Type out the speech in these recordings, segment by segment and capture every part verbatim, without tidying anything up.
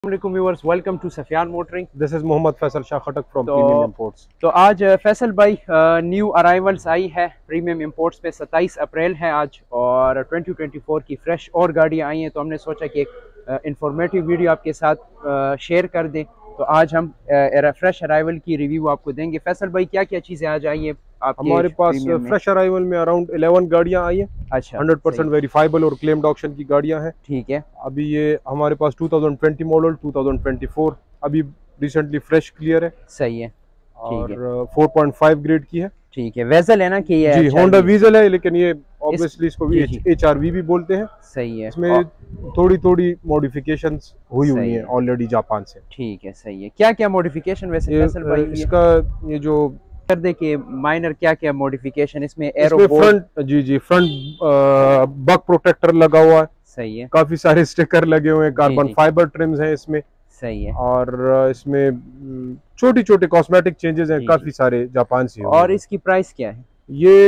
Viewers, welcome to Sufiyan Motoring. This is Mohammad Faisal Shah Khattak from तो, premium imports. तो आज फैसल भाई न्यू अराइवल्स आई है प्रीमियम इंपोर्ट्स पे। सत्ताईस अप्रैल है आज और ट्वेंटी ट्वेंटी फोर की फ्रेश और गाड़ियाँ आई हैं, तो हमने सोचा कि एक इंफॉर्मेटिव वीडियो आपके साथ शेयर कर दें। तो आज हम फ्रेश अराइवल की रिव्यू आपको देंगे। फैसल भाई, क्या क्या चीज़ें आज आई हैं आपके? हमारे पास फ्रेश अराइवल में अराउंड इलेवन गाड़ियाँ आई हैं। अच्छा, हंड्रेड परसेंट वेरीफाइबल और क्लेम्ड ऑक्शन की गाड़ियाँ हैं। ठीक है। अभी ये हमारे पास two thousand twenty model two thousand twenty four अभी रिसेंटली फ्रेश क्लियर है। सही है। और फोर पॉइंट फाइव ग्रेड की है। ठीक है। वेजल है ना कि ये? जी, होंडा वीजल है, लेकिन ये ऑब्वियसली इसको भी एच आर वी भी बोलते हैं। सही है। इसमें थोड़ी थोड़ी मॉडिफिकेशंस हुई हुई हैं ऑलरेडी जापान से। ठीक है, सही है। क्या क्या मॉडिफिकेशन वैसे फैसल भाई इसका? ये जो कर दे कि माइनर क्या क्या मॉडिफिकेशन इसमें? एरो इसमें फ्रंट, जी जी फ्रंट बग प्रोटेक्टर लगा हुआ है। सही है। काफी सारे स्टिकर लगे हुए हैं, कार्बन फाइबर ट्रिम्स हैं इसमें। सही है। और इसमें छोटी छोटी कॉस्मेटिक चेंजेस हैं काफी सारे जापान से। और इसकी प्राइस क्या है? ये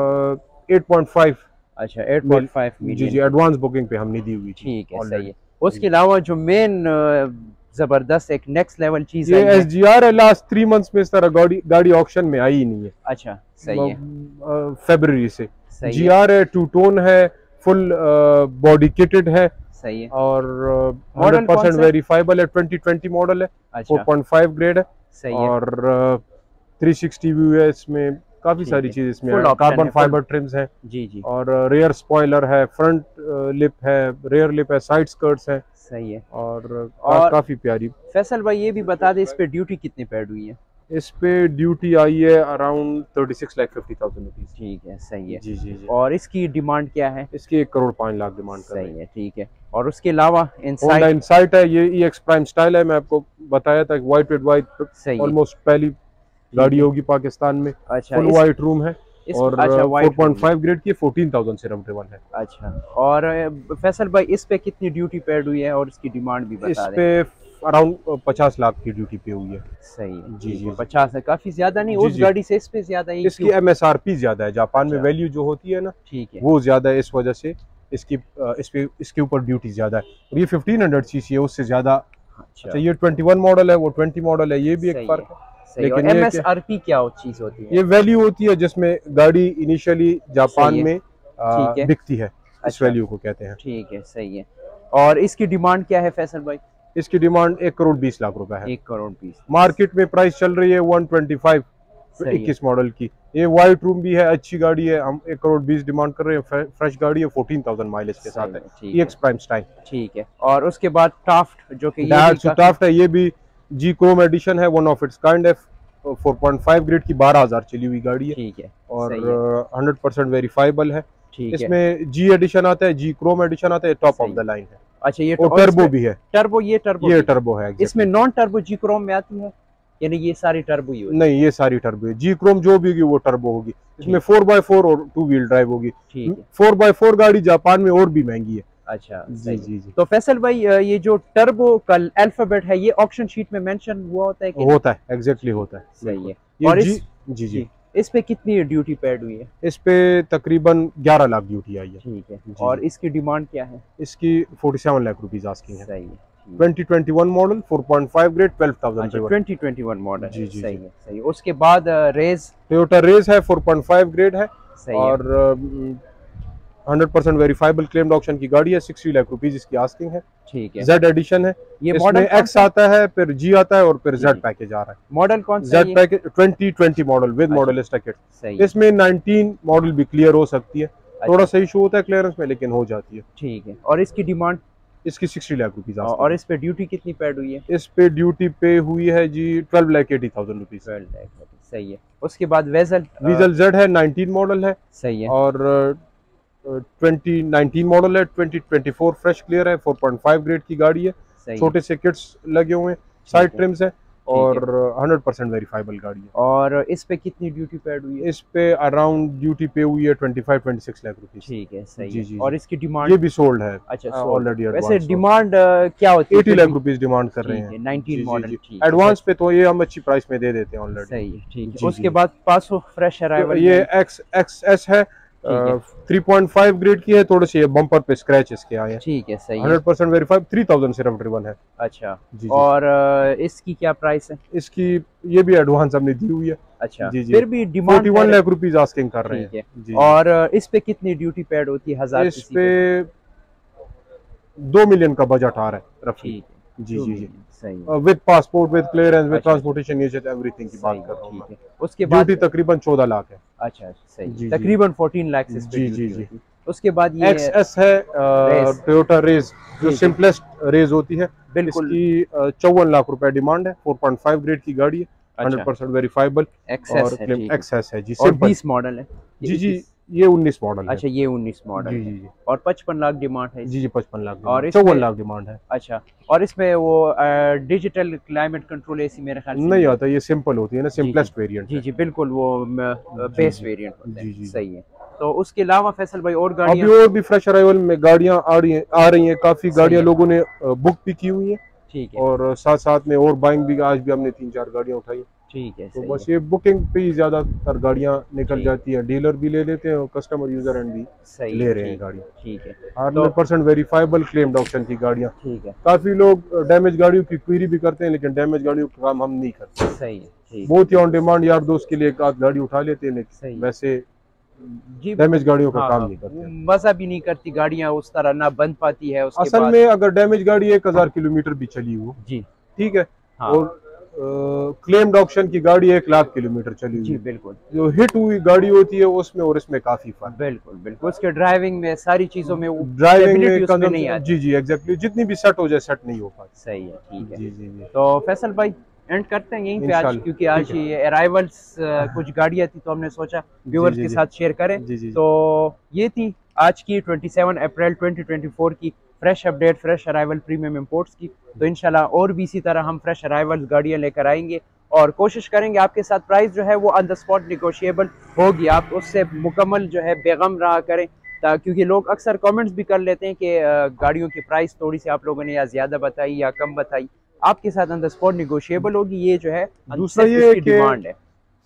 एट पॉइंट फाइव। अच्छा, एट पॉइंट फाइव जी जी एडवांस बुकिंग पे हमने दी हुई। ठीक है, सही है। उसके अलावा जो मेन जबरदस्त एक नेक्स्ट लेवल चीज है, ये एस जी आर है। लास्ट थ्री मंथ्स में इस तरह गाड़ी गाड़ी ऑक्शन में आई ही नहीं है। अच्छा, सही है। फरवरी से जी आर है, टू टोन है, फुल बॉडी किटेड है। सही है। और हंड्रेड परसेंट वेरीफाइबल है, ट्वेंटी ट्वेंटी मॉडल है, फोर पॉइंट फाइव ग्रेड है। सही है। और थ्री सिक्सटी व्यू है इसमें, काफी सारी चीज इसमें है। कार्बन फाइबर ट्रिम्स है। जी जी। और रेयर स्पॉइलर है, फ्रंट लिप है, रेयर लिप है, साइड स्कर्ट्स है। सही है। और, और काफी प्यारी। फैसल भाई, ये भी बता दे, इस पे ड्यूटी कितनी पेड हुई है? इस पे ड्यूटी आई है around thirty six lakh fifty thousand rupees. ठीक है, सही है। जी जी जी। और इसकी डिमांड क्या है? इसकी एक करोड़ पाँच लाख डिमांड कर रही है। सही है, ठीक है। और उसके अलावा होंडा इनसाइट है, ये ई एक्स प्राइम स्टाइल है। मैं आपको बताया था, व्हाइट विद व्हाइट, ऑलमोस्ट पहली गाड़ी होगी पाकिस्तान में। अच्छा, फुल व्हाइट रूम है और अच्छा, फोर पॉइंट फाइव ग्रेड की, फोर्टीन थाउजेंड से रमटेबल है। अच्छा। और फैसल भाई, इस पे कितनी ड्यूटी पेड हुई है और इसकी डिमांड भी बता इस पे अराउंड पचास लाख की ड्यूटी पे हुई है। सही है। जी जी। पचास है, काफी ज्यादा नहीं? उस गाड़ी से इस पे ज्यादा है? इसकी एम एस आर पी ज्यादा है। जापान में वैल्यू जो होती है ना, ठीक है, वो ज्यादा है, इस वजह से इसकी इस पे इसके ऊपर ड्यूटी ज्यादा है। और ये फिफ्टीन हंड्रेड सीसी है, उससे ज्यादा। अच्छा, ये ट्वेंटी वन मॉडल है, वो ट्वेंटी मॉडल है, ये भी एक फर्क है। लेकिन एम एस आर पी क्या चीज होती है? ये वैल्यू होती है जिसमें गाड़ी इनिशियली जापान में बिकती है, इस वैल्यू को कहते हैं। ठीक है, सही है। और इसकी डिमांड क्या है फैसल भाई? इसकी डिमांड एक करोड़ बीस लाख रुपए है। एक करोड़ बीस। मार्केट में प्राइस चल रही है वन ट्वेंटी फाइव, इक्कीस मॉडल की। ये व्हाइट रूम भी है, अच्छी गाड़ी है। हम एक करोड़ बीस डिमांड कर रहे हैं। फ्रेश गाड़ी है, फोर्टीन थाउजेंड माइलेज के साथ है। E X prime style. ठीक है। और उसके बाद टाफ्ट, जो कि टाफ्ट है, ये भी जी क्रोम एडिशन है, वन ऑफ इट्स काइंड है। फोर पॉइंट फाइव ग्रेड की, बारह हजार चली हुई गाड़ी है। ठीक है। और हंड्रेड परसेंट वेरीफाइबल है। ठीक है। इसमें जी एडिशन आता है, जी क्रोम एडिशन आता है, टॉप ऑफ द लाइन है। अच्छा, ये और टर्बो भी है। टर्बो, ये टर्बो ये टर्बो है। इसमें नॉन टर्बो जी क्रोम में आती है, यानी ये सारी टर्बो ही होगी? नहीं, ये सारी टर्बो है। जी क्रोम जो भी होगी वो टर्बो होगी। इसमें फोर बाय फोर और टू व्हील ड्राइव होगी। फोर बाय फोर गाड़ी जापान में और भी महंगी है। अच्छा, जी जी जी। तो फैसल भाई, ये जो टर्बो का अल्फाबेट है, ये ऑप्शन शीट में मेंशन हुआ होता है कि? होता है, एग्जैक्टली होता है। सही है। और इस जी जी इस पे कितनी ड्यूटी पेड हुई है? इस पे तकरीबन ग्यारह लाख ड्यूटी आई है। ठीक है। और इसकी डिमांड क्या है? इसकी forty seven lakh rupees asking है। सही है। Twenty twenty one model, four point five grade, twelve thousand. Twenty twenty one model. जी जी, सही है, सही है। उसके बाद रेज, टोयोटा रेज है, फोर पॉइंट फाइव ग्रेड है। सही और hundred percent verifiable claimed auction की गाड़ी है। सिक्सटी लाख रुपीस इसकी आस्किंग है। ठीक है। जेड एडिशन है। ये मॉडल एक्स आता है, फिर जी आता है और फिर जेड पैकेज आ रहा है। मॉडल कौन सा? Z package twenty twenty model with model sticker. इसमें नाइनटीन मॉडल भी क्लियर हो सकती है। थोड़ा सा इशू होता है क्लियरेंस में, लेकिन हो जाती है। ठीक है। और इसकी डिमांड? इसकी सिक्सटी लाख रुपीस। और इस पे ड्यूटी कितनी पेड हुई है? इस पे ड्यूटी पे हुई है जी twelve lakh eighty thousand rupees. सही है। उसके बाद वेजल, वीजल जेड है, नाइनटीन मॉडल है। सही है। और ट्वेंटी नाइनटीन मॉडल है, twenty twenty four fresh clear है, फोर पॉइंट फाइव ग्रेड की गाड़ी है। छोटे से किट्स लगे हुए हैं, साइड ट्रिम्स है और हंड्रेड परसेंट वेरीफाइबल गाड़ी है। और इस पे कितनी ड्यूटी पेड हुई है? इस पे अराउंड ड्यूटी पे हुई है twenty five twenty six lakh rupees. ठीक है, सही जी है। जी। और इसकी डिमांड? ये भी सोल्ड है। अच्छा, ऑलरेडी। वैसे डिमांड क्या होती है? एटी लाख रुपीस डिमांड कर रहे हैं। Nineteen model. एडवांस पे तो ये हम अच्छी प्राइस में दे देते हैं ऑलरेडी। सही है, ठीक है। उसके बाद पासो फ्रेश अराइवल, ये एक्स एक्स एस है, थ्री पॉइंट फाइव ग्रेड की है, थोड़े से बम्पर पे स्क्रैच इसके आए हैं। ठीक है, सही है। Hundred percent verified, three thousand सिर्फ ड्रिवन है। अच्छा जी, जी। और आ, इसकी क्या प्राइस है? इसकी ये भी एडवांस हमने दी हुई है। अच्छा जी, जी। फिर भी डिमांड इकतालीस लाख रुपीस आस्किंग कर रहे हैं जी। और इस पे कितनी ड्यूटी पेड होती है? हजार इस पे दो मिलियन का बजट आ रहा है रफी। ठीक है, जी जी जी, सही। With passport, with clearance, with transportation, ये एवरीथिंग की बात कर रहा हूँ मैं। उसके बाद ड्यूटी तकरीबन चौदह लाख है। अच्छा सही, तकरीबन चौदह लाख इस पे जी जी। उसके बाद ये एक्स एस है टोयोटा रेस, जो सिंपलेस्ट रेस होती है, बिल्कुल। इसकी चौवन लाख रुपए डिमांड है। फोर पॉइंट फाइव ग्रेड की गाड़ी है, हंड्रेड परसेंट वेरीफाइबल और क्लेम एक्सेस है जी। और बीस मॉडल है जी जी, ये उन्नीस मॉडल है। अच्छा ये उन्नीस मॉडल जी जी। और पचपन लाख डिमांड है जी जी, पचपन लाख और चौवन लाख डिमांड है। अच्छा और इसमें वो डिजिटल क्लाइमेट कंट्रोल एसी मेरे ख्याल से नहीं आता, ये सिंपल होती है ना, सिंपलेस्ट वेरिएंट। जी जी बिल्कुल, वो बेस वेरिएंट होता है। सही है। तो उसके अलावा फैसल भाई और गाड़ियां अभी और भी फ्रेश अराइवल में गाड़ियां आ रही हैं आ रही हैं काफी गाड़ियां लोगों ने बुक भी की हुई है। ठीक है। और साथ साथ में और बाइंग भी, आज भी हमने तीन चार गाड़ियां उठाई। ठीक है, तो बस ये बुकिंग पे ही ज्यादातर गाड़ियां निकल जाती हैं, डीलर भी ले लेते हैं और कस्टमर यूजर एंड भी ले रहे हैं गाड़ियां। ठीक है, hundred percent verifiable claimed option की गाड़ियां। ठीक है। काफी लोग डैमेज गाड़ियों की क्वेरी भी करते हैं, लेकिन डैमेज गाड़ियों का काम हम नहीं करते। सही है, बहुत ही ऑन डिमांड यार दोस्त के लिए एक आध गाड़ी उठा लेते हैं, लेकिन वैसे जी डैमेज गाड़ियों का हाँ, काम नहीं करते। मजा भी नहीं करती गाड़ियां उस तरह, ना बन पाती है। उसके असल में अगर डैमेज गाड़ी एक हजार किलोमीटर भी चली हो जी, ठीक है, हाँ। और क्लेम्ड ऑप्शन की गाड़ी एक लाख किलोमीटर चली जी बिल्कुल, जो हिट हुई गाड़ी होती है उसमें और इसमें काफी फर्क। बिल्कुल बिल्कुल, उसके ड्राइविंग में सारी चीजों में ड्राइविंग में नहीं आती। जी जी एग्जैक्टली, जितनी भी सेट हो जाए सेट नहीं हो पाती। सही है, ठीक है। जी जी जी। तो फैसल भाई एंड करते हैं यहीं पे आज, क्योंकि आज ये अराइवल्स कुछ गाड़ियां थी तो हमने सोचा व्यूअर्स के साथ शेयर करें। जी जी। तो ये थी आज की सत्ताईस अप्रैल दो हज़ार चौबीस की fresh update, fresh arrival premium imports की। तो इंशाल्लाह और भी इसी तरह हम फ्रेश अराइवल गाड़ियां लेकर आएंगे और कोशिश करेंगे आपके साथ प्राइस जो है वो ऑन द स्पॉट निगोशिएबल होगी, आप उससे मुकम्मल जो है बेगम रहा करें, क्योंकि लोग अक्सर कमेंट्स भी कर लेते हैं कि गाड़ियों की प्राइस थोड़ी सी आप लोगों ने या ज़्यादा बताई या कम बताई। आपके साथ ऑन द स्पॉट निगोशिएबल होगी, ये जो है दूसरा ये डिमांड है।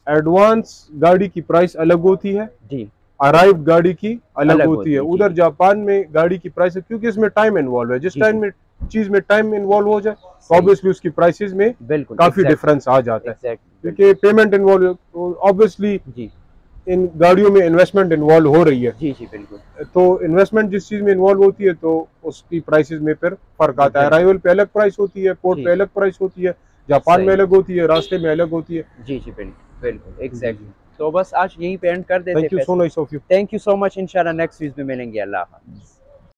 एडवांस गाड़ी की प्राइस अलग होती है जी, अराइव गाड़ी की अलग, अलग होती है। उधर जापान में गाड़ी की प्राइस, क्योंकि इसमें टाइम इन्वॉल्व है, जिस टाइम में चीज में टाइम इन्वॉल्व हो जाए तो ऑब्वियसली उसकी प्राइसेस में बिल्कुल काफी डिफरेंस आ जाता है, क्योंकि पेमेंट इन्वॉल्व ऑब्वियसली जी, इन गाड़ियों में इन्वेस्टमेंट इन्वॉल्व हो रही है। जी जी बिल्कुल। तो इन्वेस्टमेंट जिस चीज में इन्वॉल्व होती है तो उसकी प्राइसेस में फिर फर्क आता है। अराइवल पे अलग प्राइस होती है, पोर्ट पे अलग प्राइस होती है, जापान में अलग होती है, रास्ते में अलग होती है। जी जी बिल्कुल बिल्कुल एग्जैक्टली। तो बस आज यहीं पे एंड कर देते हैं। Thank you so much, thank you so much. इंशाल्लाह नेक्स्ट वीक में मिलेंगे। अल्लाह हाफ़िज़।